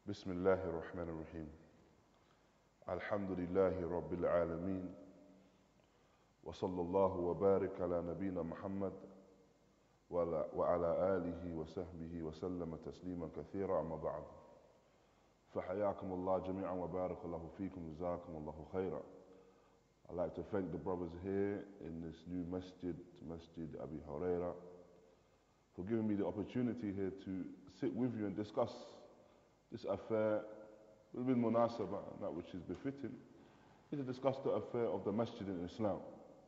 بسم الله الرحمن الرحيم. الحمد لله رب العالمين، وصلى الله وبارك على نبينا محمد وعلى آله وصحبه وسلم تسليما كثيرا. أما بعد، فحياكم الله جميعا وبارك الله فيكم جزاكم الله خيرا. I'd like to thank the brothers here in this new masjid, Masjid Abi Huraira, for giving me the opportunity here to sit with you and discuss this affair with munasabah, and that which is befitting, is to discuss the affair of the masjid in Islam.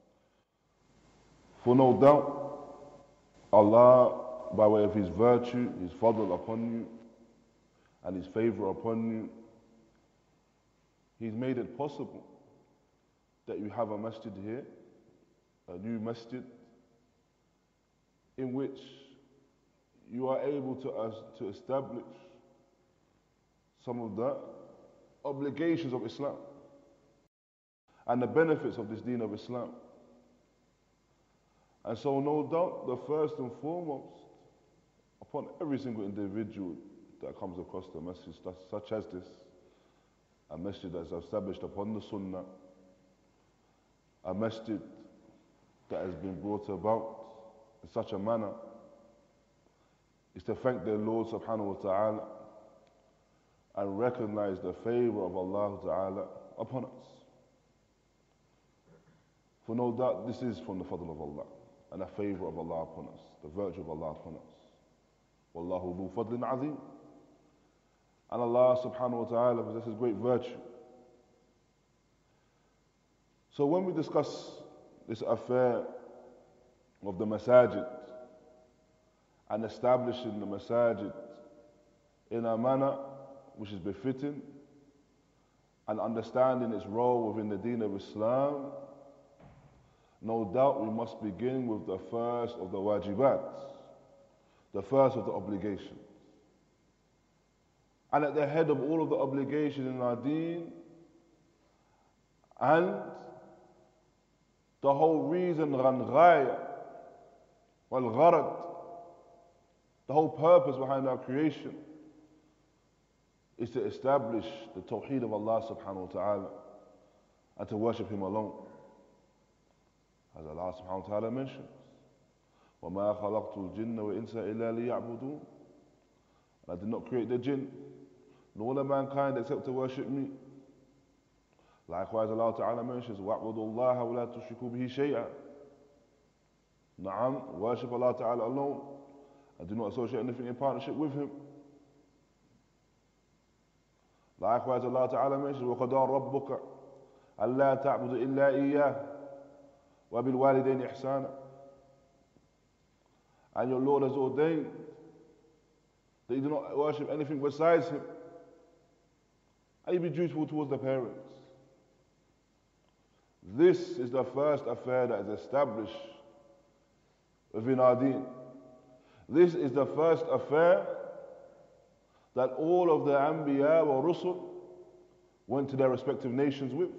For no doubt, Allah, by way of His virtue, His fadl upon you, and His favor upon you, He's made it possible that you have a masjid here, a new masjid, in which you are able to establish some of the obligations of Islam and the benefits of this deen of Islam. And so no doubt the first and foremost upon every single individual that comes across the masjid such as this, a masjid that is established upon the sunnah, a masjid that has been brought about in such a manner, is to thank their Lord subhanahu wa ta'ala and recognize the favor of Allah Ta'ala upon us. For no doubt this is from the fadl of Allah and the favor of Allah upon us, the virtue of Allah upon us. Wallahu dhu fadlin azim. And Allah Subhanahu wa Ta'ala possesses great virtue. So when we discuss this affair of the masajid and establishing the masajid in a manner which is befitting, and understanding its role within the deen of Islam, no doubt we must begin with the first of the wajibat, the first of the obligations. And at the head of all of the obligations in our deen, and the whole reason, ghaya wal gharad, the whole purpose behind our creation, is to establish the tawheed of Allah subhanahu wa ta'ala and to worship Him alone. As Allah subhanahu wa ta'ala mentions, وَمَا خَلَقْتُ الْجِنَّ وَإِنسَ إِلَّا لِيَعْبُدُونَ. I did not create the jinn nor the mankind except to worship me. Likewise, Allah ta'ala mentions, وَاعْبُدُوا اللَّهَ وَلَا تُشْرِكُوا بِهِ شَيْئًا. Na'am, worship Allah ta'ala alone and do not associate anything in partnership with Him. Likewise, Allah Ta'ala mentions, وَقَدَى رَبُّكَ أَلَّا تَعْبُدُ إِلَّا إِيَّاهُ وَبِالْوَالِدَيْنِ إِحْسَانًا. And your Lord has ordained that you do not worship anything besides Him, and you be dutiful towards the parents. This is the first affair that is established within our deen. This is the first affair that all of the Anbiya or Rusul went to their respective nations with.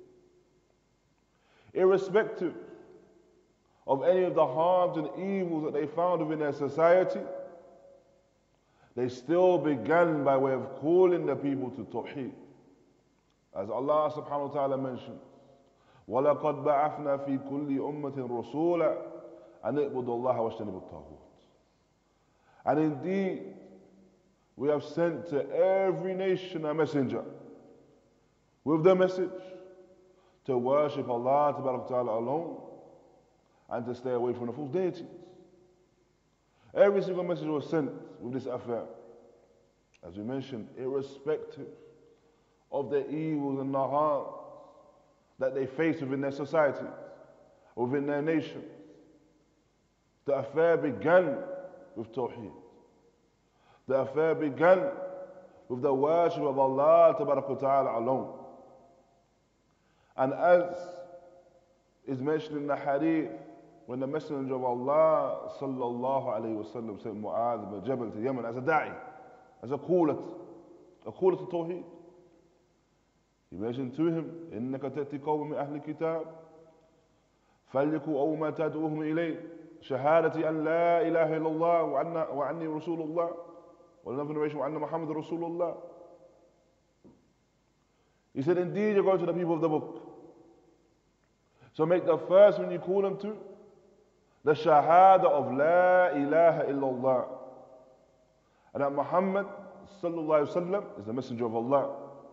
Irrespective of any of the harms and evils that they found within their society, they still began by way of calling the people to Tawheed. As Allah subhanahu wa ta'ala mentioned, وَلَقَدْ بَعَثْنَا فِي كُلِّ أُمَّةٍ رُسُولًا أَنِ اعْبُدُوا اللَّهَ وَاجْتَنِبُوا الطَّاغُوتَ. And indeed, we have sent to every nation a messenger with the message to worship Allah Ta'ala alone and to stay away from the false deities. Every single message was sent with this affair, as we mentioned, irrespective of the evils and the harms that they face within their societies, within their nations. The affair began with Tawheed. The affair began with the worship of Allah Ta'ala alone. And as is mentioned in the hadith, when the Messenger of Allah sallallahu alayhi wa sallam sent Mu'adh ibn Jabal to Yemen as a da'i, as a caller to Tawheed, he mentioned to him, إِنَّكَ تَأْتِي قَوْمًا مِنْ أَهْلِ الْكِتَابِ فَلْيَكُنْ أَوْ مَا تَدْعُوهُمْ إِلَيْهِ شَهَادَةِ أَنْ لَا إِلَهَ إِلَّا اللَّهُ وَأَنِّي رَسُولُ اللَّهِ وَلَنَفْرِ نَرَيْشُ وَأَنَّ مُحَمَّدٌ رَسُولُ اللَّهِ. He said, indeed, you're going to the people of the book. So make the first when you call them to the shahada of La ilaha illallah. And that Muhammad sallallahu alaihi wasallam is the messenger of Allah.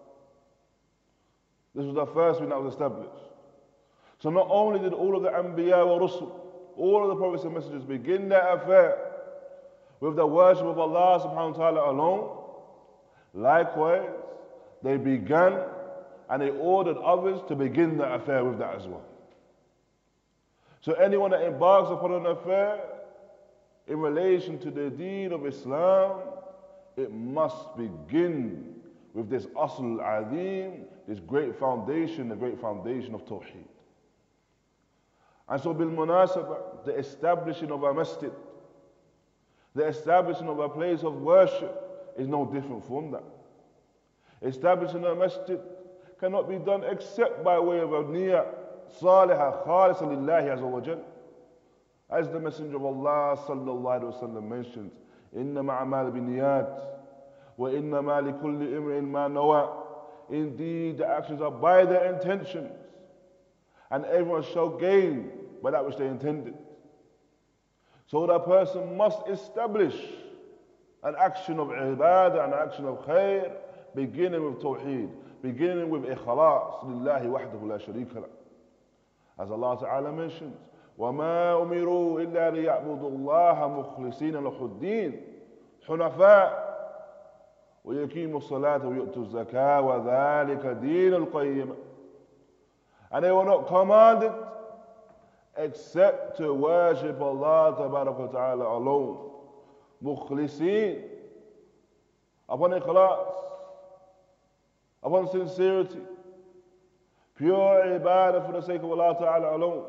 This was the first thing that was established. So not only did all of the Anbiya wa Rusul, all of the prophets and messengers begin their affair with the worship of Allah subhanahu wa ta'ala alone, likewise, they began and they ordered others to begin the affair with that as well. So anyone that embarks upon an affair in relation to the deen of Islam, it must begin with this asl al-azim, this great foundation, the great foundation of Tawheed. And so bil munasabah, the establishing of a masjid, the establishing of a place of worship is no different from that. Establishing a masjid cannot be done except by way of a niyyah salihah khalisa lillahi azza wa jal. As the Messenger of Allah sallallahu alaihi wasallam mentions, innama a'mal binniyat wa innama likulli imrin ma nawa. Indeed, the actions are by their intentions, and everyone shall gain by that which they intended. So that person must establish an action of ibadah, an action of khair, beginning with tawheed, beginning with ikhlas lillahi wahdahu la sharika lah. As Allah Ta'ala mentions, وَمَا أُمِرُوا إِلَّا لِيَعْبُدُوا اللَّهَ مُخْلِصِينَ لَهُ الدِّينَ حُنَفَاءَ وَيُقِيمُوا الصَّلَاةَ وَيُؤْتُوا الزَّكَاةَ وَذَلِكَ دِينُ الْقَيِّمَةِ. And they were not commanded except to worship Allah Ta'ala alone, mukhlisin, upon ikhlas, upon sincerity, pure ibadah for the sake of Allah Ta'ala alone.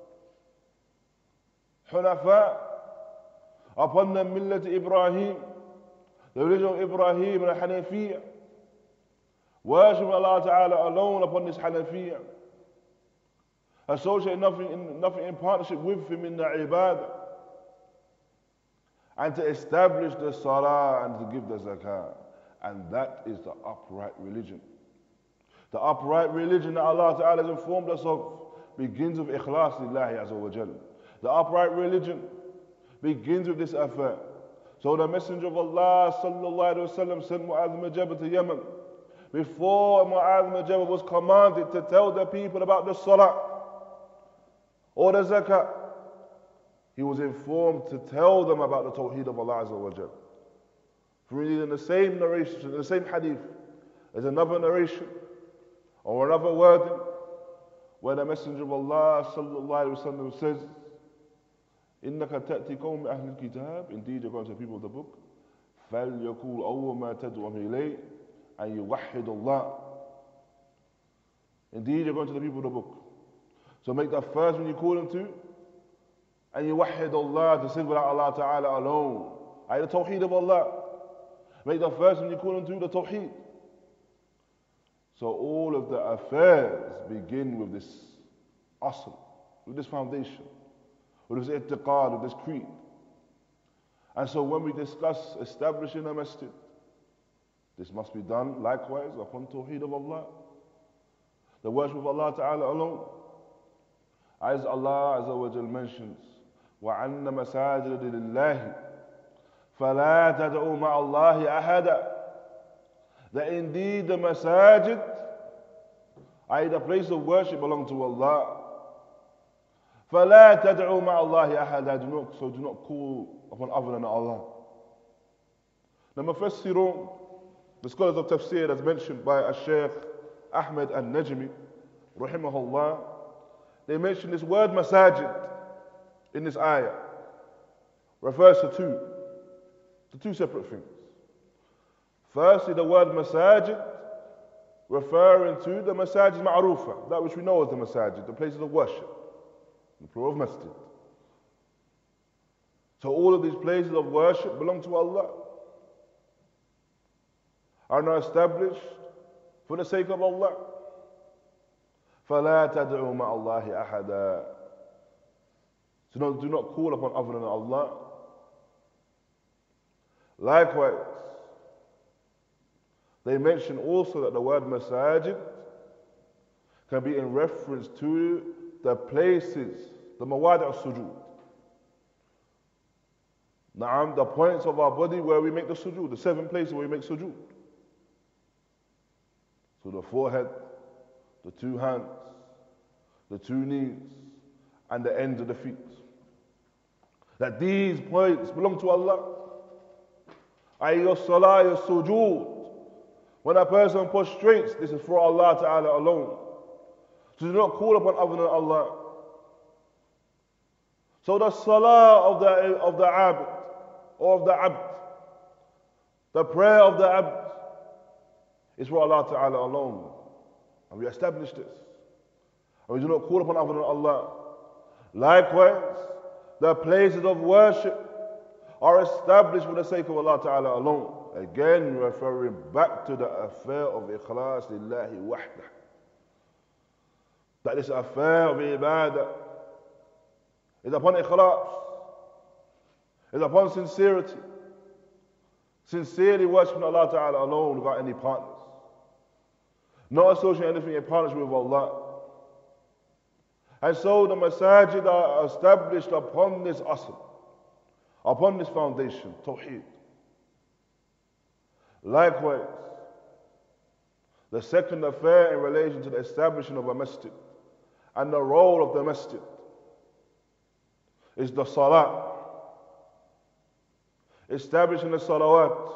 Hunafa, upon the millat Ibrahim, the religion of Ibrahim and Hanafiyya, worship Allah Ta'ala alone upon this Hanafiyya, associate nothing in partnership with him in the ibadah, and to establish the salah and to give the zakah. And that is the upright religion. The upright religion that Allah Ta'ala has informed us of begins with ikhlas lillahi azza wa jal. The upright religion begins with this affair. So the Messenger of Allah sallallahu alaihi wasallam sent Mu'adh ibn Jabal to Yemen. Before Mu'adh ibn Jabal was commanded to tell the people about the salah or the zakah, he was informed to tell them about the tawheed of Allah azza wa jal. For indeed in the same narration, in the same hadith, there's another narration or another wording where the Messenger of Allah sallallahu alaihi wasallam says, إِنَّكَ تَأْتِي قَوْمِ أَهْلِ الْكِتَابِ. Indeed, you're going to the people of the book. فَلْيَقُولْ أَوَّلَ مَا تَدْعُوهُمْ إِلَيْهِ أَنْ يُوَحِّدُ اللَّهَ. Indeed, you're going to the people of the book. So make that first when you call them to, and يُوَحِّدُ اللَّهَ, to sit without Allah Ta'ala alone. The tawheed of Allah. Make the first when you call them to the tawheed. So all of the affairs begin with this asl, with this foundation, with this i'tiqad, with this creed. And so when we discuss establishing a masjid, this must be done likewise upon tawheed of Allah, the worship of Allah Ta'ala alone. As Allah Azza wa Jal mentions, وَعَنَّ مَسَاجِدَ لِلَّهِ فَلَا تَدْعُوا مَعَ اللَّهِ أَحَدًا. That indeed the masajid, i.e. the place of worship, belong to Allah. فَلَا تَدْعُوا مَعَ اللَّهِ أَحَدًا. So do not call upon other than Allah. The Mufassirun, the scholars of tafsir, as mentioned by Shaykh Ahmed al-Najmi, rahimahullah, they mention this word masajid in this ayah refers to two separate things. Firstly, the word masajid referring to the masajid ma'rufa, that which we know as the masajid, the places of worship, the plural of masjid. So all of these places of worship belong to Allah, are now established for the sake of Allah. فَلَا تَدْعُوا مَعَ اللَّهِ أَحَدًا. So do not call upon other than Allah. Likewise, they mention also that the word masajid can be in reference to the places, the mawadi' al-sujood. Na'am, the points of our body where we make the sujood, the 7 places where we make sujood. So the forehead, the 2 hands, the 2 knees, and the ends of the feet. That these points belong to Allah. Your salah, your sujood. When a person prostrates, this is for Allah Ta'ala alone. So do not call upon other than Allah. So the salah of the abd, or of the abd, the prayer of the abd, is for Allah Ta'ala alone. And we establish this. And we do not call upon other than Allah. Likewise, the places of worship are established for the sake of Allah Ta'ala alone. Again, referring back to the affair of ikhlas lillahi wahdah. That this affair of ibadah is upon ikhlas, is upon sincerity. Sincerely worshiping Allah Ta'ala alone without any partners. Not associating anything in partnership with Allah. And so the masajid are established upon this asl, upon this foundation, tawheed. Likewise, the second affair in relation to the establishment of a masjid and the role of the masjid is the salah. Establishing the salawat,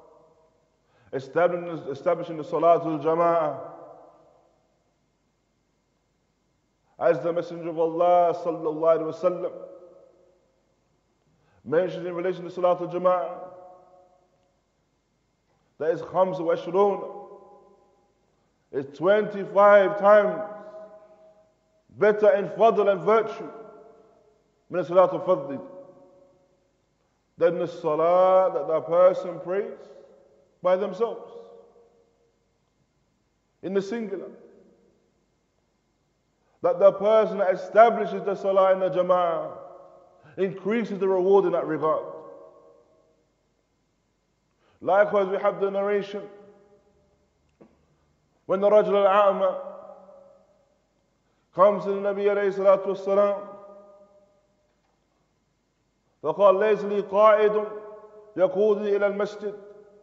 establishing the salatul jama'ah. As the Messenger of Allah sallallahu alaihi wasallam mentioned in relation to salatul jama'ah, that is khams wa ashrun, is 25 times better in fadl and virtue min salatul fadl than the salah that the person prays by themselves in the singular. That the person that establishes the salah in the jama'ah increases the reward in that regard. Likewise, we have the narration when the Rajul al-A'ma comes to the Nabi alayhi salatu wassalam, فقال ليس لي قائد يقودني إلى المسجد.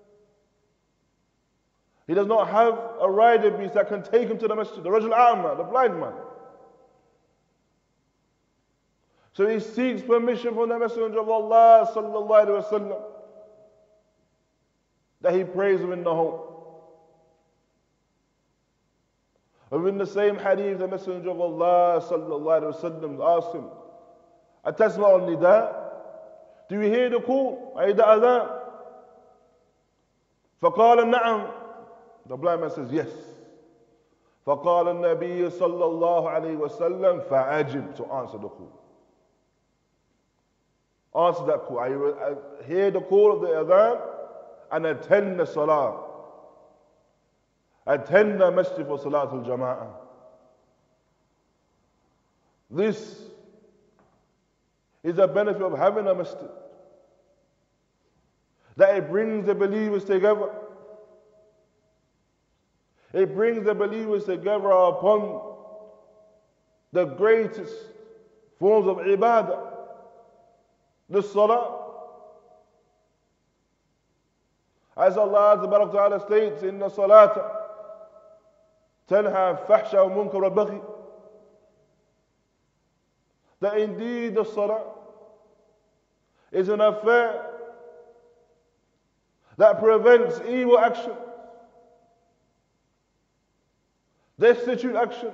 He does not have a rider beast that can take him to the masjid. The Rajul al-A'ma, the blind man. So he seeks permission from the Messenger of Allah sallallahu alaihi wasallam that he prays him in the home. Within the same hadith, the Messenger of Allah sallallahu alaihi wasallam asked him, "Atasma'u al-nida? Do you hear the call? أي the adhan?" فقال نعم. The blind man says yes. فقال النبي صلى الله عليه وسلم فأجب, to answer the call. Answer that call. I hear the call of the adhan and attend the salah. Attend the masjid for salatul jama'ah. This is the benefit of having a masjid. That it brings the believers together. It brings the believers together upon the greatest forms of ibadah. The salah. As Allah Ta'ala states in the salata, تنهى فحش ومنكر والبغي. That indeed the salah is an affair that prevents evil action, destitute action,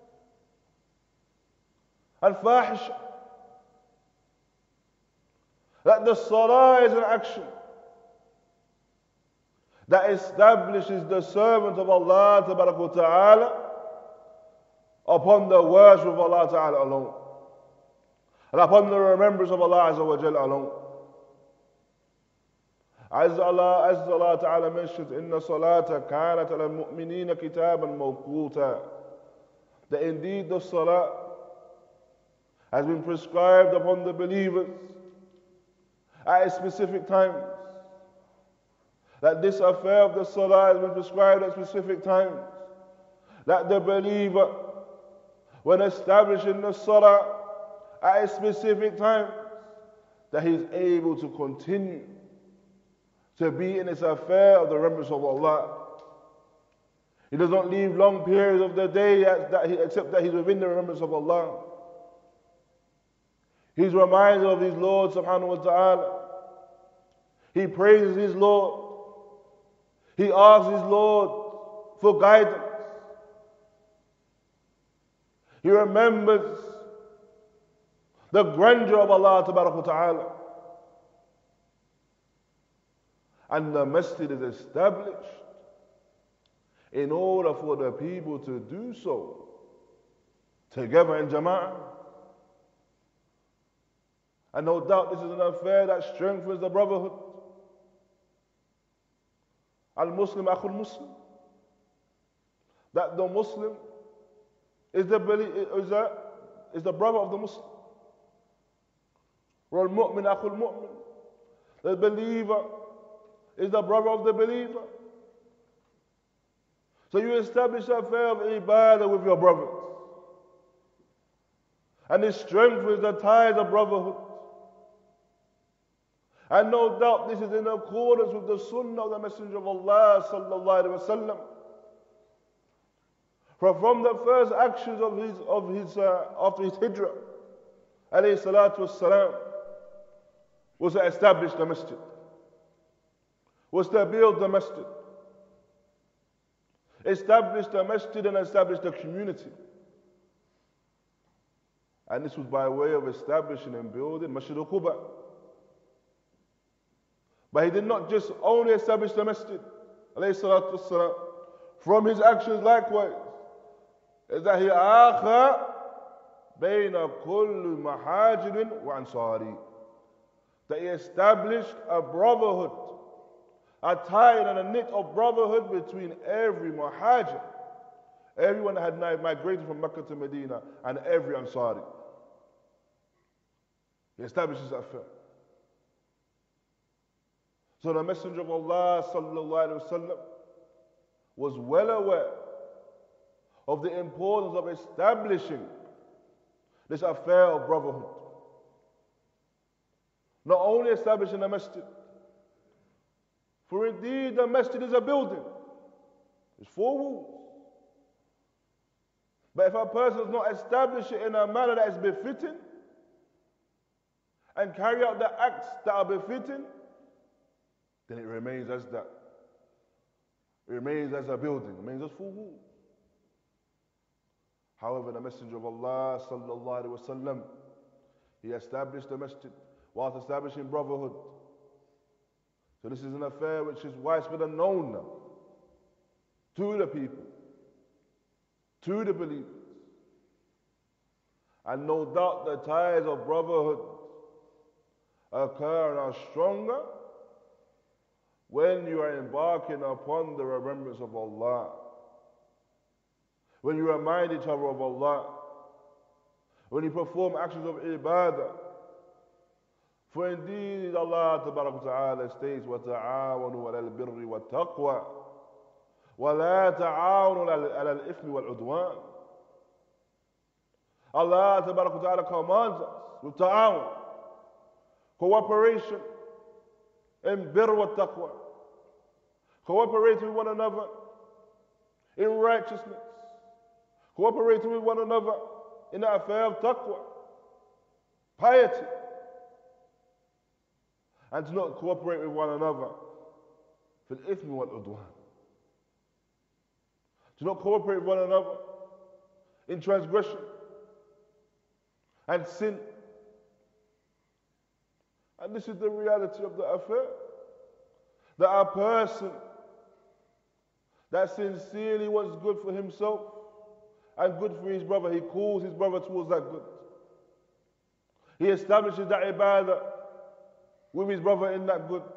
and fahisha. That the salah is an action that establishes the servant of Allah Ta'ala upon the worship of Allah Ta'ala alone, and upon the remembrance of Allah Azza wa Jalla alone. As Allah Ta'ala mentions, Inna salata kanat ala al-mu'minina kitaban mawquta. That indeed the salah has been prescribed upon the believers at a specific times. That this affair of the salah has been prescribed at specific times. that the believer, when establishing the salah at a specific time, that he's able to continue to be in this affair of the remembrance of Allah. He does not leave long periods of the day except that he's within the remembrance of Allah. He's reminded of his Lord subhanahu wa ta'ala. He praises his Lord. He asks his Lord for guidance. He remembers the grandeur of Allah ta'ala. And the masjid is established in order for the people to do so together in jama'ah. And no doubt this is an affair that strengthens the brotherhood. Al-Muslim akhul Muslim. That the Muslim is the brother of the Muslim. Wal-Mu'min akhul Mu'min. The believer is the brother of the believer. So you establish an affair of ibadah with your brothers. And it strengthens the ties of brotherhood. And no doubt this is in accordance with the sunnah of the Messenger of Allah sallallahu alaihi wasallam. For from the first actions after his hijrah, alayhi salatu wassalam, was to establish the masjid, was to build the masjid, establish the masjid and establish the community. And this was by way of establishing and building Masjid al-Quba. But he did not just only establish the masjid, alayhi salatu wassalam. From his actions likewise, is that he akha bayna kulli mahajirin wa ansari. That he established a brotherhood, a tie and a knit of brotherhood between every muhajir, everyone that had migrated from Mecca to Medina, and every Ansari. He establishes that affair. So the Messenger of Allah sallallahu alaihi wasallam was well aware of the importance of establishing this affair of brotherhood. Not only establishing a masjid, for indeed the masjid is a building. It's 4 walls. But if a person does not establish it in a manner that is befitting and carry out the acts that are befitting, then it remains as that. It remains as a building. It remains as 4 walls. However, the Messenger of Allah sallallahu alaihi wasallam, he established the masjid whilst establishing brotherhood. So this is an affair which is widespread and known now to the people, to the believers. And no doubt the ties of brotherhood occur and are stronger when you are embarking upon the remembrance of Allah, when you remind each other of Allah, when you perform actions of ibadah. For indeed Allah Ta'ala states, وَتَعَاوَنُوا عَلَى الْبِرِّ وَالتَّقْوَى وَلَا تَعَاوَنُوا عَلَى الْإِثْمِ وَالْعُدْوَانِ. Allah Ta'ala commands us with ta'awun, cooperation in birr wa taqwa, cooperating with one another in righteousness, cooperating with one another in the affair of taqwa, piety, and to not cooperate with one another for the ithmi wal udwan. To not cooperate with one another in transgression and sin. And this is the reality of the affair. That a person that sincerely wants good for himself and good for his brother, he calls his brother towards that good. He establishes that ibadah with his brother in that good.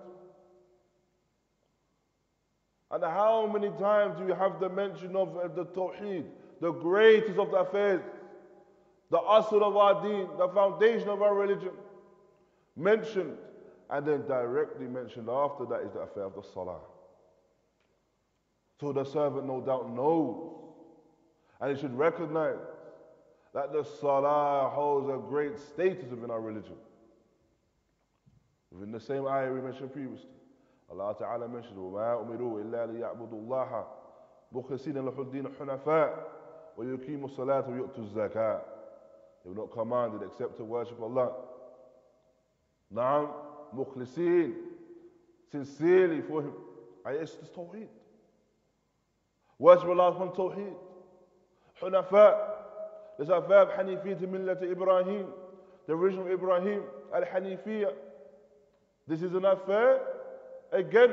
And how many times do you have the mention of the Tawheed, the greatest of the affairs, the asl of our deen, the foundation of our religion, mentioned, and then directly mentioned after that is the affair of the salah. So the servant no doubt knows And you should recognize that the salah holds a great status within our religion. Within the same ayah we mentioned previously, Allah Ta'ala mentioned, وَمَا أُمِرُوا إِلَّا لِيَعْبُدُوا اللَّهَ مُخْلِصِينَ لَهُ الدِّينَ حُنَفَاءَ وَيُقِيمُوا الصَّلَاةَ وَيُؤْتُوا الزَّكَاةَ. They were not commanded except to worship Allah. Naam, mukhlisin, sincerely for Him. It's Tawheed. Worship Allah upon Tawheed. Hunafa, this affair of Hanifiyya Millat Ibrahim, the original Ibrahim, Al-Hanifiyya. This is an affair, again,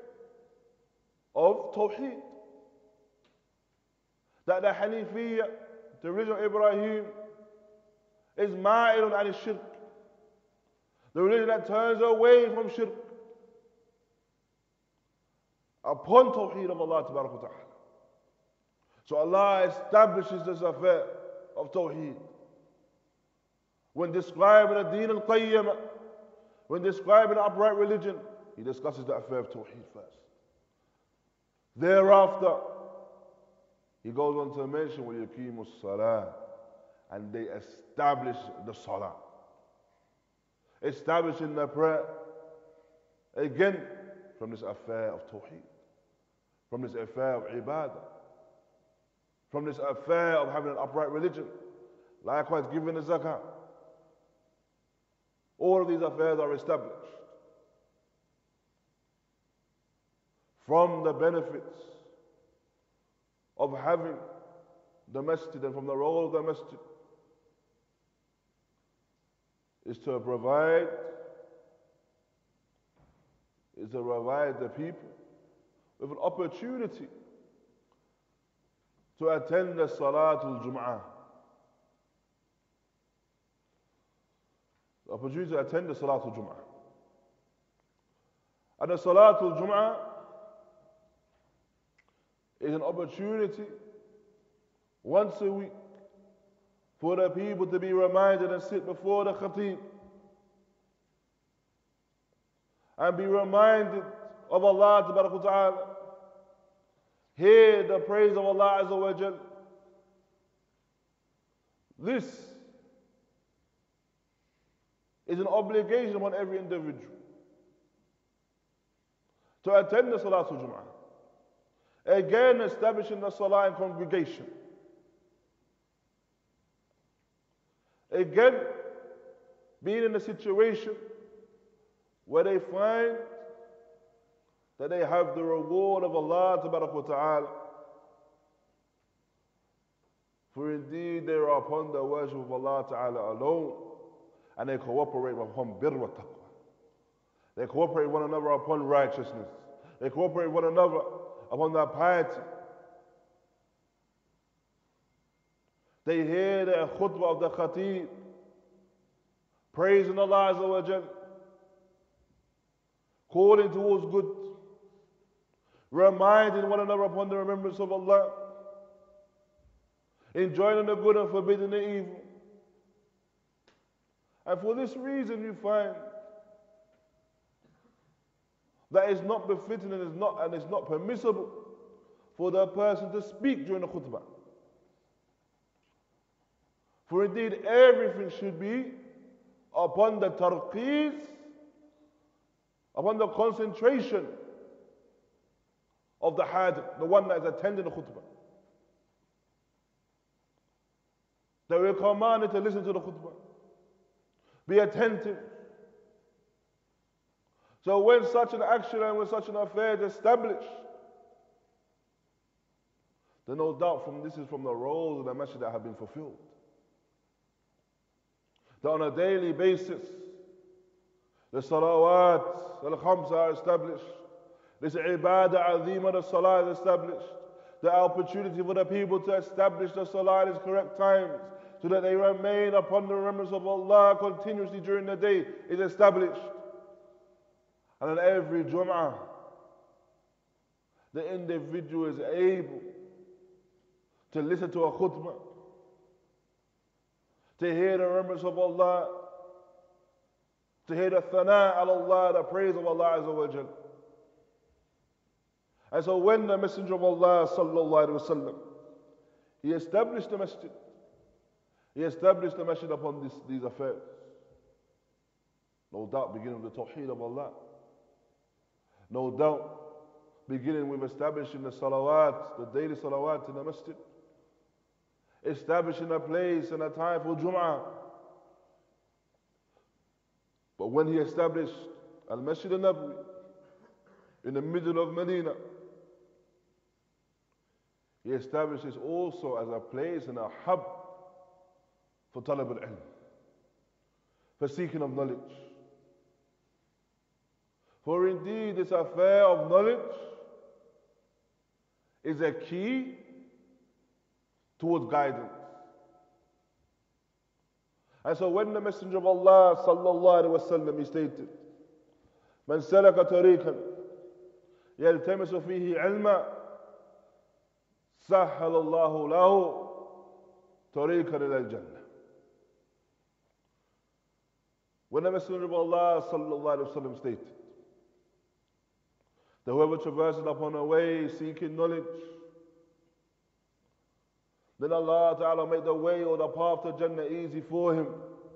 of Tawheed. That the Hanifiyya, the original Ibrahim, is ma'ilun al-shirk. The religion that turns away from shirk upon Tawheed of Allah Ta'ala. So Allah establishes this affair of Tawheed. When describing a deen al-qayyamah, when describing an upright religion, He discusses the affair of Tawheed first. Thereafter, He goes on to mention وَيُقِيمُوا الصَّلَاةَ, and they establish the salah. Establishing the prayer, again, from this affair of Tawheed, from this affair of ibadah, from this affair of having an upright religion, likewise giving the zakah. All of these affairs are established. From the benefits of having the masjid and from the role of the masjid is to provide the people with an opportunity to attend the Salatul Jum'ah. The opportunity to attend the Salatul Jum'ah. And the Salatul Jum'ah is an opportunity once a week for the people to be reminded and sit before the khatib and be reminded of Allah Ta'ala. Hear the praise of Allah Azza wa Jal. This is an obligation upon every individual to attend the Salatul Jum'ah. Again, establishing the Salah in congregation. Again, being in a situation where they find that they have the reward of Allah Ta'ala. For indeed they are upon the worship of Allah Ta'ala alone, and they cooperate upon birr wa taqwa. They cooperate with one another upon righteousness. They cooperate with one another upon their piety. They hear the khutbah of the khatib, praising Allah Azza wa Jal, calling towards good, reminding one another upon the remembrance of Allah, enjoining the good and forbidding the evil. And for this reason you find that it's not befitting and it's not permissible for the person to speak during the khutbah. For indeed everything should be upon the tarqeez, upon the concentration of the hadith, the one that is attending the khutbah. That we're commanded to listen to the khutbah. Be attentive. So when such an action and when such an affair is established, then no doubt this is from the roles of the masjid that have been fulfilled. That on a daily basis, the salawat, al-khams are established. This ibadah azima, the salah is established. The opportunity for the people to establish the salah at its correct times, so that they remain upon the remembrance of Allah continuously during the day, is established. And on every Jum'ah, the individual is able to listen to a khutbah, to hear the remembrance of Allah, to hear the thana al Allah, the praise of Allah Azza wa Jal. And so when the Messenger of Allah Sallallahu Alaihi Wasallam, He established the masjid. He established the masjid upon these affairs. No doubt beginning with the tawheed of Allah. No doubt beginning with establishing the salawat, the daily salawat in the masjid. Establishing a place and a time for Jum'ah. But when he established Al-Masjid al-Nabawi in the middle of Medina, he established this also as a place and a hub for talab al-ilm, for seeking of knowledge. For indeed this affair of knowledge is a key towards guidance. And so when the Messenger of Allah sallallahu alaihi wasallam he stated, "Man salaka tariqan yaltamisu fihi ilma, sahhala Allahu lahu tariqan ila al-jannah." When the Messenger of Allah sallallahu alaihi wasallam stated that whoever traverses upon a way seeking knowledge, then Allah Ta'ala made the way or the path to Jannah easy for him.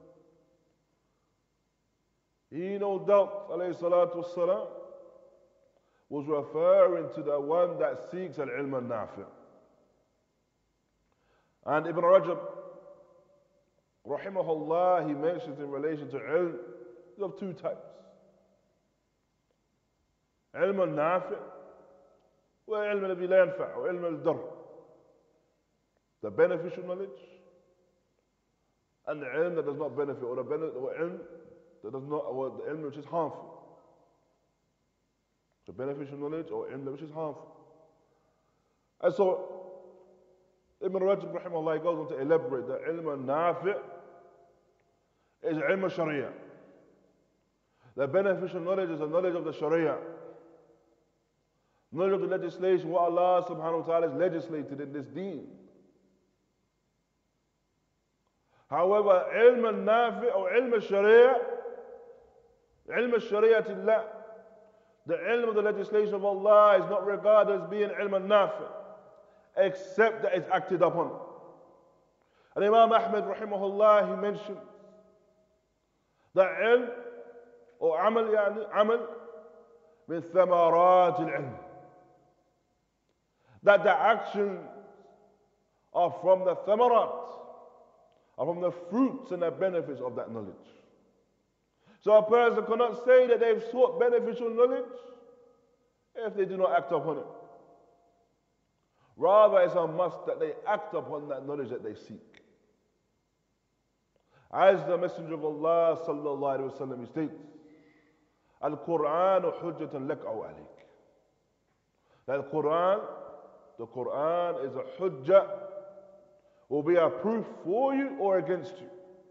He, no doubt, alayhi salatu wassalam, was referring to the one that seeks al-ilm al-nafi'. And Ibn Rajab, rahimahullah, he mentions in relation to ilm of two types. علم النافع وعلم الذي لا ينفع وعلم الضر. The beneficial knowledge and the ilm that does not benefit, or the ilm that does not, or the ilm which is harmful. The beneficial knowledge or ilm which is harmful. And so Ibn Rajab rahimahullah goes on to elaborate that ilm al-nafi' is ilm al-sharia. The beneficial knowledge is the knowledge of the sharia. Knowledge of the legislation, what Allah subhanahu wa ta'ala has legislated in this deen. However, ilm al-nafi' or ilm al-sharia, ilm al-shari'atillah, the ilm of the legislation of Allah is not regarded as being ilm al-nafi', except that it's acted upon. And Imam Ahmad rahimahullah, he mentioned that ilm or amal, amal min thamarat al-ilm, that the actions are from the thamarat, are from the fruits and the benefits of that knowledge. So a person cannot say that they've sought beneficial knowledge if they do not act upon it. Rather, it's a must that they act upon that knowledge that they seek. As the Messenger of Allah sallallahu alaihi wasallam states, "Al-Quran hujjatan lak aw alik." That the Quran is a hujjah, will be a proof for you or against you.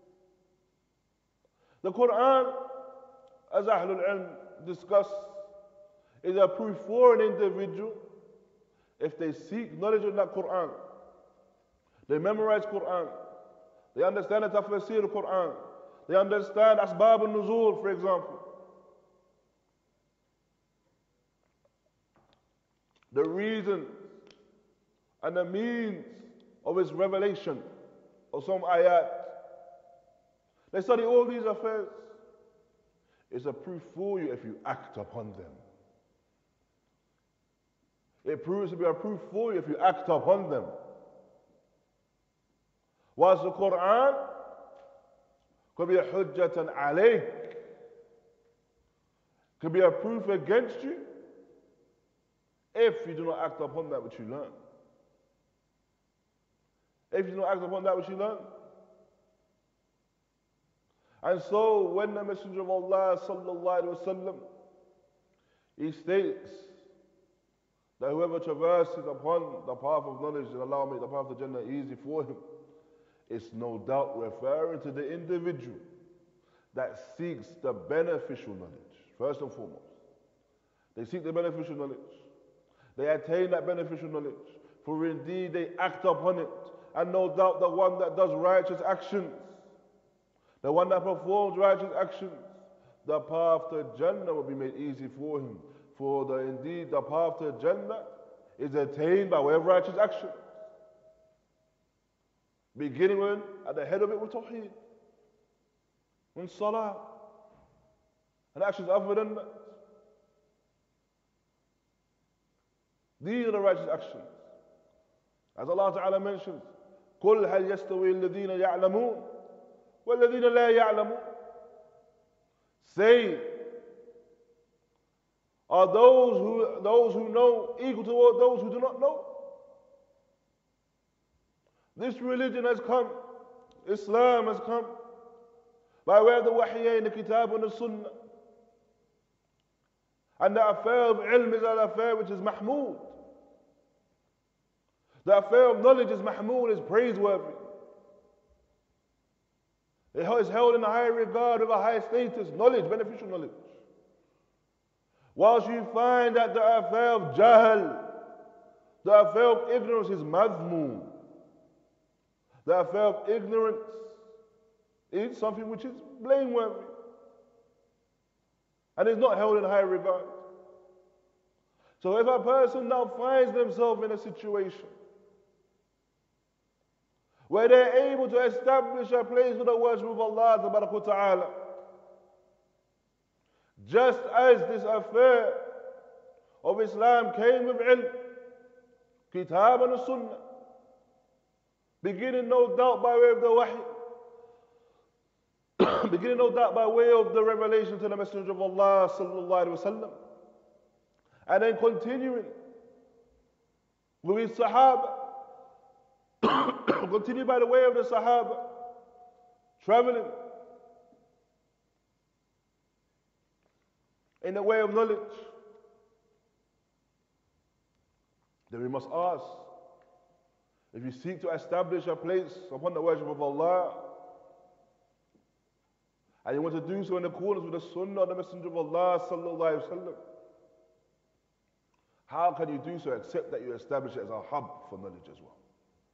The Quran, as Ahlul Ilm discuss, is a proof for an individual if they seek knowledge of that Quran. They memorize Quran. They understand the tafsir of Quran. They understand asbab al-nuzul, for example. The reason and the means of its revelation of some ayat. They study all these affairs. It's a proof for you if you act upon them. It proves to be a proof for you if you act upon them. Whilst the Quran could be a hujjatan alayk, could be a proof against you if you do not act upon that which you learn. If you do not act upon that which you learn. And so when the Messenger of Allah sallallahu alaihi wasallam, he states that whoever traverses upon the path of knowledge, and Allah will make the path to Jannah easy for him, it's no doubt referring to the individual that seeks the beneficial knowledge, first and foremost. They seek the beneficial knowledge. They attain that beneficial knowledge. For indeed they act upon it. And no doubt the one that does righteous actions, the one that performs righteous actions, the path to Jannah will be made easy for him. For indeed the path to Jannah is attained by way of righteous action. Beginning with, at the head of it, with tawheed, with salah, and actions other than that. These are the righteous actions. As Allah Ta'ala mentions, قُلْ هَلْ يَسْتَوِي الَّذِينَ يَعْلَمُونَ وَالَّذِينَ لَا يَعْلَمُونَ. Say, are those who know equal to those who do not know? This religion has come, Islam has come, by way of the wahyayn, the kitab and the sunnah. And the affair of ilm is an affair which is mahmood. The affair of knowledge is mahmood, is praiseworthy. It is held in a high regard, of a high status, knowledge, beneficial knowledge. Whilst you find that the affair of jahl, the affair of ignorance is madhmoon. The affair of ignorance is something which is blameworthy and is not held in high regard. So if a person now finds themselves in a situation where they're able to establish a place for the worship of Allah Ta'ala, just as this affair of Islam came with ilm, kitab and sunnah, beginning no doubt by way of the wahy, beginning no doubt by way of the revelation to the Messenger of Allah sallallahu alaihi wasallam, and then continuing with his Sahaba, continue by the way of the Sahaba, traveling in the way of knowledge. Then we must ask, if you seek to establish a place upon the worship of Allah, and you want to do so in accordance with the Sunnah of the Messenger of Allah sallallahu alaihi wasallam, how can you do so except that you establish it as a hub for knowledge as well?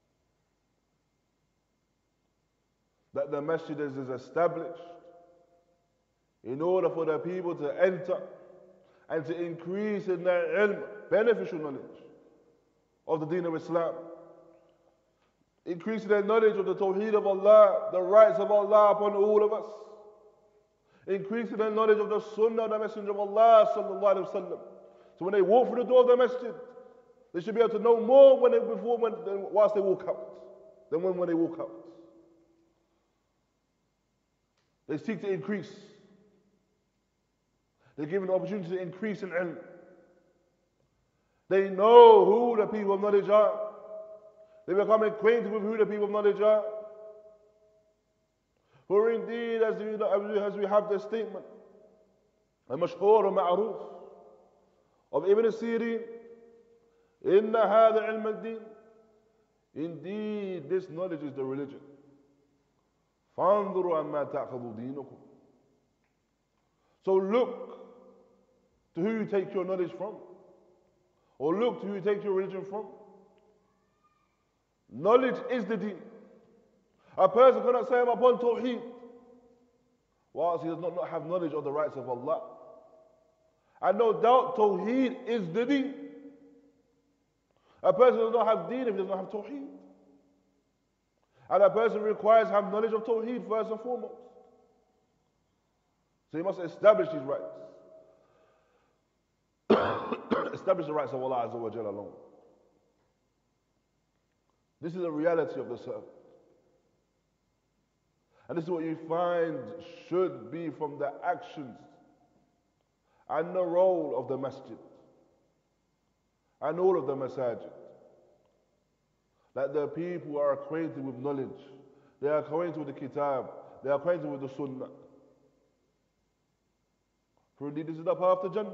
That the masjid is established in order for the people to enter and to increase in their ilm, beneficial knowledge of the deen of Islam, increase their knowledge of the tawheed of Allah, the rights of Allah upon all of us, increasing their knowledge of the sunnah of the Messenger of Allah sallallahu alaihi wasallam. So when they walk through the door of the masjid, they should be able to know more whilst they walk out than when they walk out. They seek to increase. They're given the opportunity to increase in ilm. They know who the people of knowledge are. They become acquainted with who the people of knowledge are. For indeed, as we have the statement, المشهور ومعروف of Ibn Sirin, إن هذا علم الدين, indeed this knowledge is the religion. فانظروا عما تأخذوا دينكم. So look to who you take your knowledge from, or look to who you take your religion from. Knowledge is the deen. A person cannot say I'm upon tawheed whilst he does not have knowledge of the rights of Allah. And no doubt tawheed is the deen. A person does not have deen if he does not have tawheed. And a person requires to have knowledge of tawheed first and foremost. So he must establish these rights. Establish the rights of Allah Azza wa Jalla alone. This is the reality of the servant. And this is what you find should be from the actions and the role of the masjid and all of the masajid. That the people are acquainted with knowledge. They are acquainted with the kitab. They are acquainted with the sunnah. For indeed this is the path to Jannah.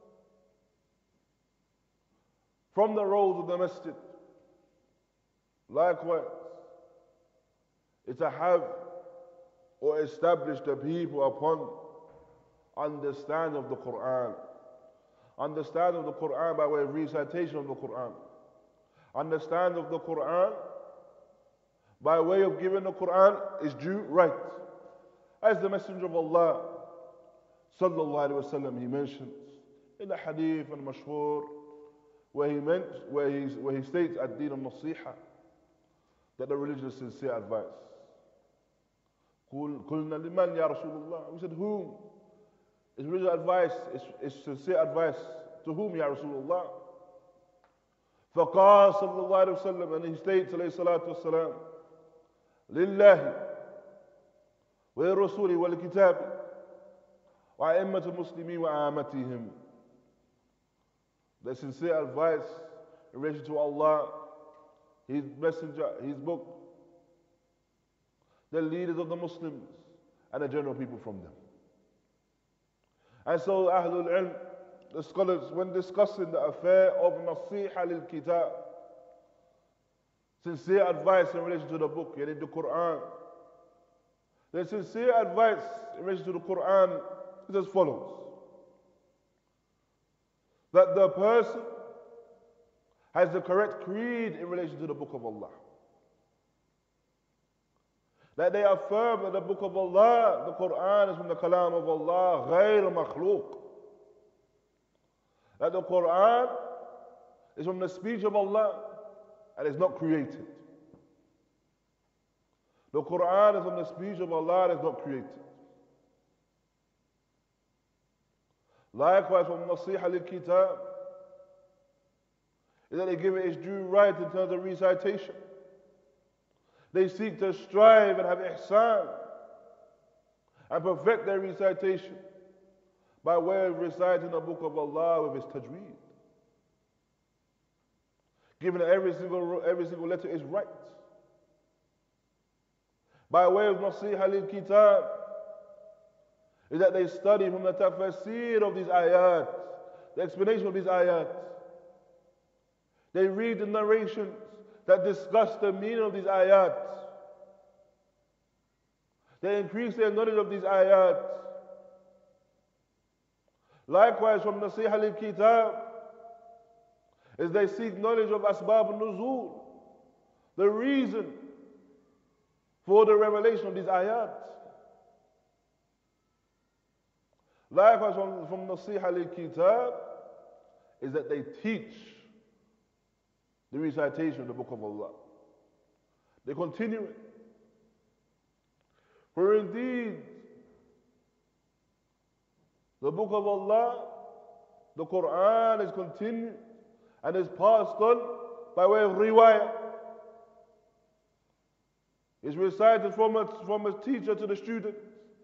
From the roles of the masjid, likewise, it's to have or establish the people upon understanding of the Quran. Understanding of the Quran by way of recitation of the Quran. Understand of the Quran by way of giving the Quran its due right. As the Messenger of Allah sallallahu alaihi wasallam, he mentions in the hadith and mashhur where he states ad-din al-nasiha. that the religion is sincere advice. قُلْنَا لِمَنْ يَا رَسُولُ اللَّهِ. We said, whom? Is religious advice, is sincere advice. To whom, Ya Rasulullah? فقال صلى الله عليه وسلم, and he states عليه الصلاة والسلام, لله وللرسول والكتاب وأئمة المسلمين وعامتهم. The sincere advice in relation to Allah, His messenger, His book, the leaders of the Muslims, and the general people from them. And so Ahlul Ilm, the scholars, when discussing the affair of Nasiha lil Kitab, sincere advice in relation to the book, yani the Quran, the sincere advice in relation to the Quran is as follows: that the person has the correct creed in relation to the book of Allah, that they affirm that the book of Allah, the Quran, is from the kalam of Allah, غير مخلوق, that the Quran is from the speech of Allah and is not created. The Quran is from the speech of Allah and is not created. Likewise, from Nasiha lil Kitab, is that they give it its due right in terms of recitation. They seek to strive and have ihsan and perfect their recitation by way of reciting the book of Allah with its tajweed, giving every single letter is right. By way of Nasiha lil Kitab, is that they study from the tafsir of these ayat, the explanation of these ayat. They read the narrations that discuss the meaning of these ayat. They increase their knowledge of these ayat. Likewise, from Nasiha lil Kitab, is they seek knowledge of Asbab al-Nuzul, the reason for the revelation of these ayat. Likewise, from Nasiha lil Kitab, is that they teach the recitation of the book of Allah. They continue it. For indeed, the book of Allah, the Quran, is continued and is passed on by way of riwayah. It's recited from a teacher to the student.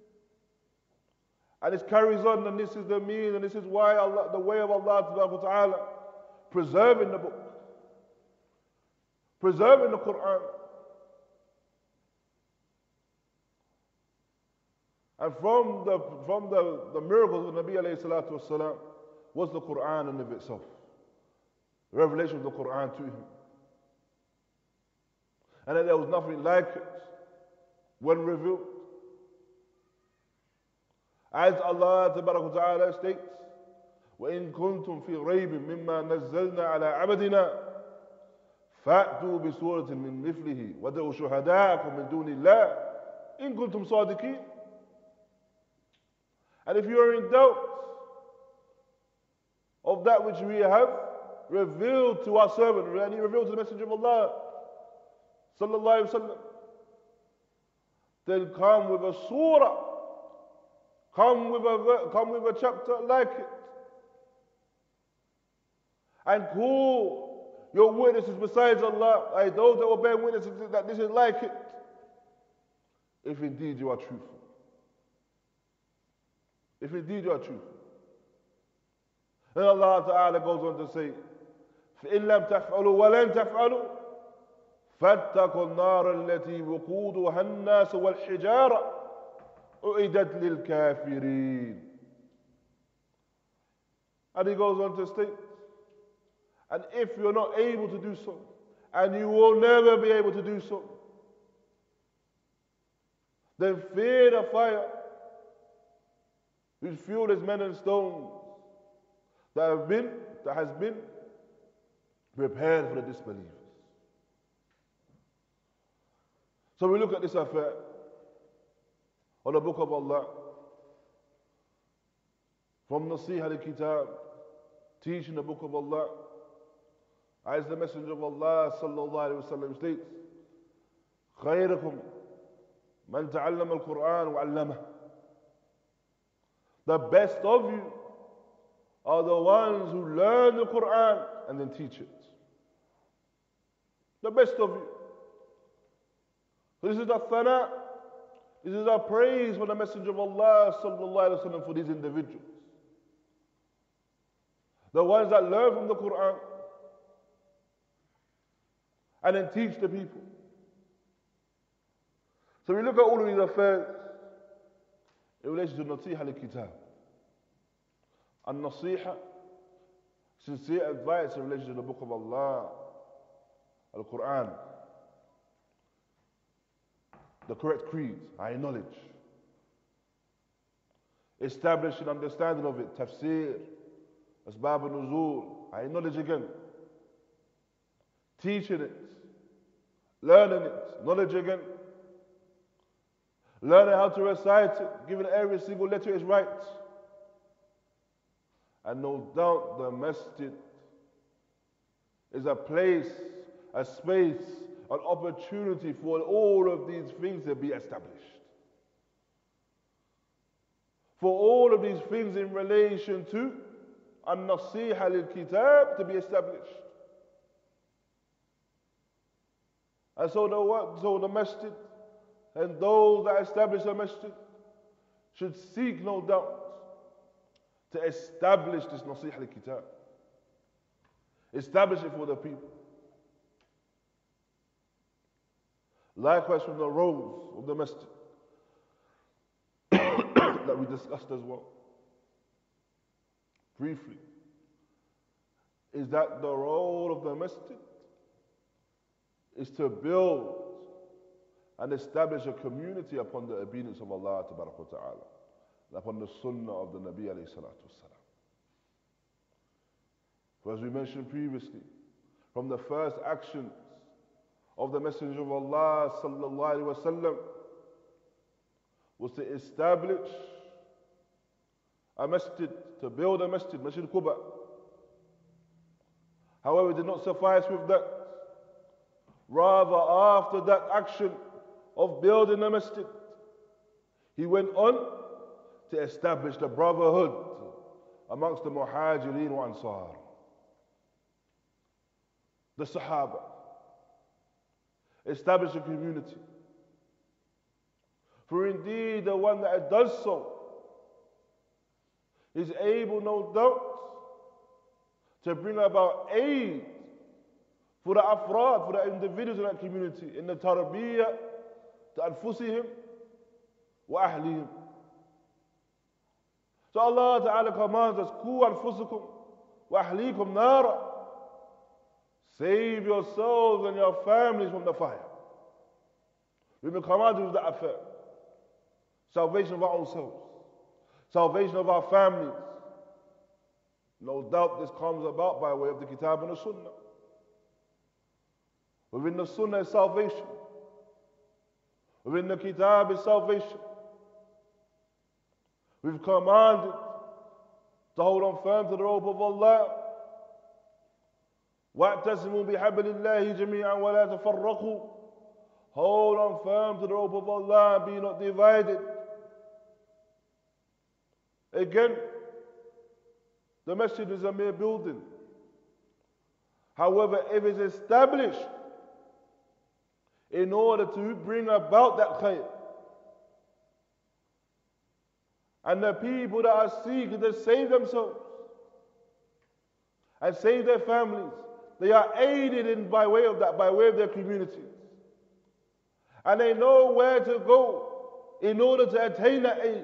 And it carries on, and this is the means, and this is why Allah, the way of Allah Ta'ala, preserving the book, preserving the Quran. And from the miracles of Nabi alayhi salatu wasalam was the Quran in of itself. The revelation of the Quran to him. And that there was nothing like it when revealed. As Allah Ta'ala states, وَإِن كُنْتُمْ فِي رَيْبٍ مِمَّا نَزَّلْنَا عَلَىٰ عَبْدِنَا فَأْتُوا بِسُورَةٍ مِّن مِثْلِهِ وَادْعُوا شُهَدَاءَكُم مِّن دُونِ اللَّهِ إِن كُنتُمْ صَادِقِينَ. And if you are in doubt of that which we have revealed to our servant, and he revealed to the Messenger of Allah, sallallahu alaihi wasallam, then come with a surah, come with a chapter like it, and call your witnesses besides Allah, those that will bear witnesses that this is like it, if indeed you are truthful. If indeed you are truthful. And Allah Ta'ala goes on to say, فَإِن لَمْ تَفْعَلُوا وَلَن تَفْعَلُوا فَاتَّقُوا النَّارَ الَّتِي وَقُودُهَا النَّاسُ وَالْحِجَارَةُ أُعِدَتْ لِلْكَافِرِينَ. And he goes on to state, and if you're not able to do so, and you will never be able to do so, then fear the fire which fueled as men and stones that has been prepared for the disbelievers. So we look at this affair on the book of Allah, from Nasiha lil Kitab, teaching the book of Allah, as the Messenger of Allah sallallahu alaihi wasallam states, خيركم من تعلم القرآن وعلمه. The best of you are the ones who learn the Quran and then teach it. The best of you. This is the thana, this is our praise for the Messenger of Allah sallallahu alaihi wasallam for these individuals. The ones that learn from the Quran and then teach the people. So we look at all of these affairs in relation to Nasiha al-Kitab. And Nasiha, sincere advice in relation to the Book of Allah, Al-Quran, the correct creed, high knowledge, establishing understanding of it, tafsir, asbab al-nuzul, high knowledge again, teaching it, learning it, knowledge again, learning how to recite it, giving every single letter its right. And no doubt the masjid is a place, a space, an opportunity for all of these things to be established. For all of these things in relation to an-nasiha lil-kitab to be established. And so the masjid and those that establish a masjid should seek, no doubt, to establish this Nasiha al-Kitab. Establish it for the people. Likewise from the roles of the masjid that we discussed as well, briefly, is that the role of the masjid is to build and establish a community upon the obedience of Allah Ta'ala, and upon the sunnah of the Nabi alayhi salatu wasalam. For as we mentioned previously, from the first actions of the Messenger of Allah sallallahu alayhi wasallam was to establish a masjid, to build a masjid, Masjid Quba. However, it did not suffice with that. Rather, after that action of building a masjid, he went on to establish the brotherhood amongst the Muhajirin wa Ansar, the Sahaba. Establish a community. For indeed, the one that does so is able, no doubt, to bring about aid for the afrad, for the individuals in that community, in the tarbiyah, to anfusihim wa ahlihim. So Allah Ta'ala commands us, Ku anfusakum wa ahlikum nara. Save yourselves and your families from the fire. We've been commanded with that affair. Salvation of our own selves. Salvation of our families. No doubt this comes about by way of the Kitab and the Sunnah. Within the Sunnah is salvation. Within the Kitab is salvation. We've commanded to hold on firm to the rope of Allah. وَاعْتَسِمُوا بِحَبْلِ اللَّهِ جَمِيعًا وَلَا تَفَرَّقُوا. Hold on firm to the rope of Allah and be not divided. Again, the masjid is a mere building. However, if it's established in order to bring about that khayr, and the people that are seeking to save themselves and save their families, they are aided in by way of that, by way of their communities. And they know where to go in order to attain that aid.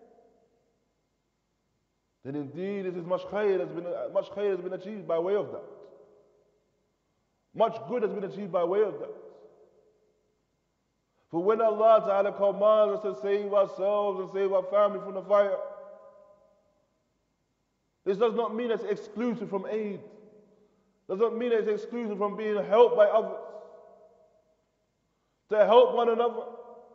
Then indeed it is much khayr has been achieved by way of that. Much good has been achieved by way of that. For when Allah Ta'ala commands us to save ourselves and save our family from the fire, this does not mean it's exclusive from aid. Does not mean it's exclusive from being helped by others. To help one another.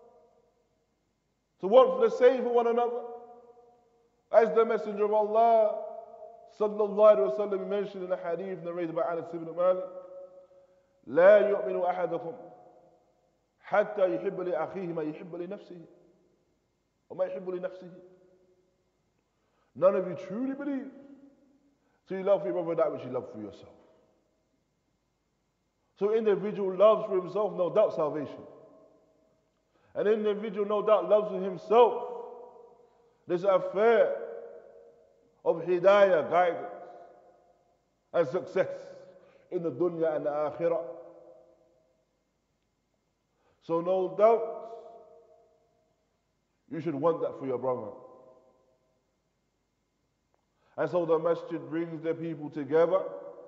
To want for the same for one another. As the Messenger of Allah sallallahu alayhi wa sallam mentioned in the hadith narrated by Anas ibn Malik, لا يؤمن أحدكم حتى يحب لأخيه ما يحب لنفسه وما يحب لنفسه. None of you truly believe till you love for your brother that which you love for yourself. So individual loves for himself, no doubt salvation. An individual no doubt loves for himself this affair of hidayah, guidance and success in the dunya and the akhirah. So no doubt you should want that for your brother. And so the masjid brings the people together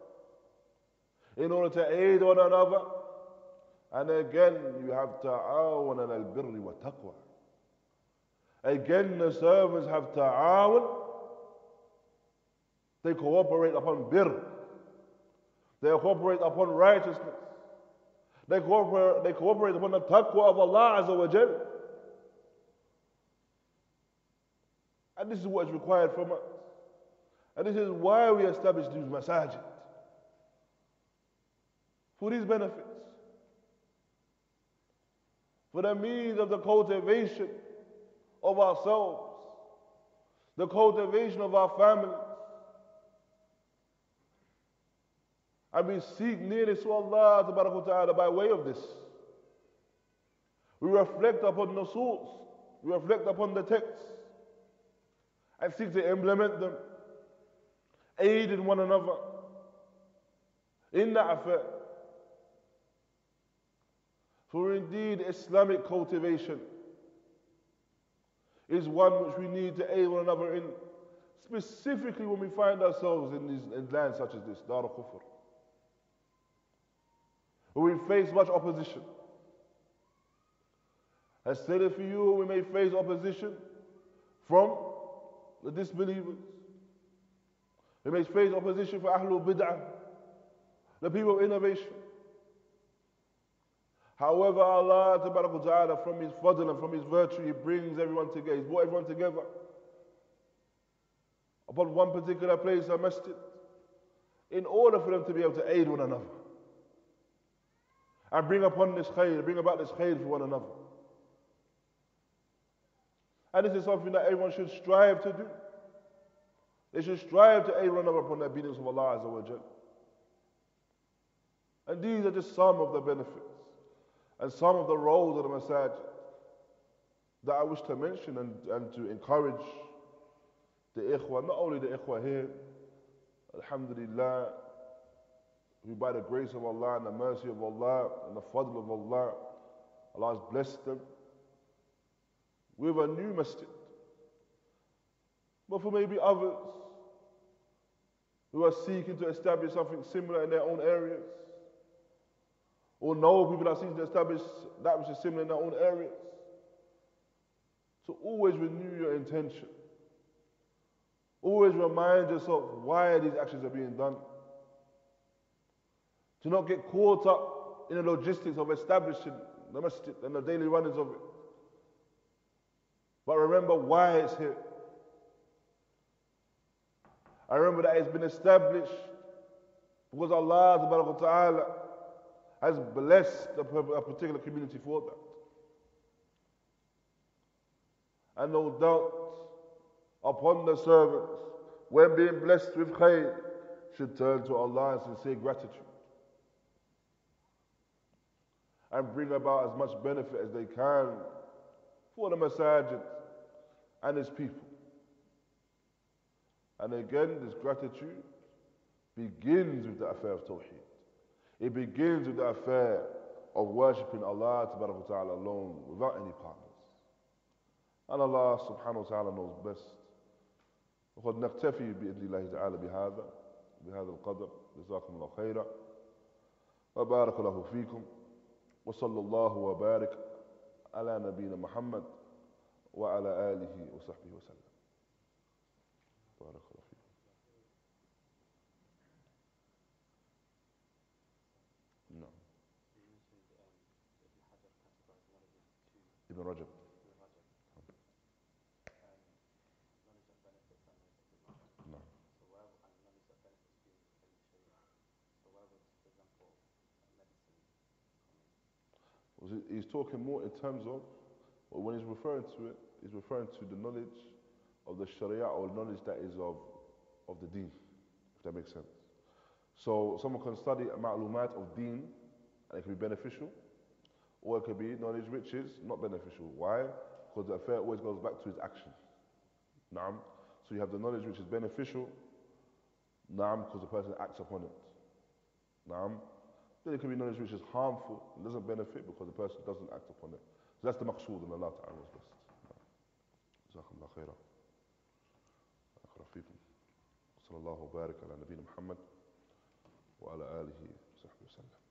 in order to aid one another. And again, you have ta'awan al-birri wa taqwa. Again, the servants have ta'awan. They cooperate upon birr. They cooperate upon righteousness. They cooperate upon the taqwa of Allah Azza wa Jal. And this is what is required from us. And this is why we established these masajid. For these benefits. For the means of the cultivation of ourselves. The cultivation of our families. And we seek nearness to Allah Ta'ala by way of this. We reflect upon the nusus, we reflect upon the texts, and seek to implement them, aid in one another in that affair. For indeed, Islamic cultivation is one which we need to aid one another in, specifically when we find ourselves in lands such as this, Dar al-Kufr, where we face much opposition. As stated for you, we may face opposition from the disbelievers. We may face opposition for Ahlul Bid'ah, the people of innovation. However, Allah Ta'ala, from His fadl and from His virtue, He brings everyone together. He's brought everyone together upon one particular place, a masjid, in order for them to be able to aid one another and bring upon this khair, bring about this khair for one another. And this is something that everyone should strive to do. They should strive to aid one another upon the obedience of Allah Azza wa Jal. And these are just some of the benefits and some of the roles of the masajid that I wish to mention and to encourage the ikhwah, not only the ikhwah here, alhamdulillah, who by the grace of Allah and the mercy of Allah and the fadl of Allah, Allah has blessed them with a new masjid. But for maybe others who are seeking to establish something similar in their own areas, or know people that are seeking to establish that which is similar in their own areas, to always renew your intention. Always remind yourself why these actions are being done. To not get caught up in the logistics of establishing the masjid and the daily runnings of it. But remember why it's here. I remember that it's been established because Allah Ta'ala has blessed a particular community for that. And no doubt upon the servants, when being blessed with khair, should turn to Allah in sincere gratitude and bring about as much benefit as they can for the masajid and its people. And again, this gratitude begins with the affair of Tawheed. It begins with the affair of worshipping Allah Ta'ala alone without any partners. And Allah subhanahu wa ta'ala knows best. وقد نكتفي بإذن الله تعالى بهذا القدر. جزاكم الله خيرا وبارك الله فيكم وصلى الله وبارك على نبينا محمد وعلى آله وصحبه وسلم. بارك الله فيكم. نعم. ابن رجب. He's talking more in terms of, well, when he's referring to it, he's referring to the knowledge of the Sharia or knowledge that is of the deen, if that makes sense. So someone can study a ma'lumat of deen and it can be beneficial, or it could be knowledge which is not beneficial. Why? Because the affair always goes back to his action. Naam. So you have the knowledge which is beneficial, naam, because the person acts upon it. Naam. Then it can be knowledge which is harmful and doesn't benefit because the person doesn't act upon it. So that's the maqsood, and Allah Ta'ala was best. جزاكم الله خيرا. بارك فيكم. صلى الله وبارك على نبينا محمد وعلى آله وصحبه وسلم.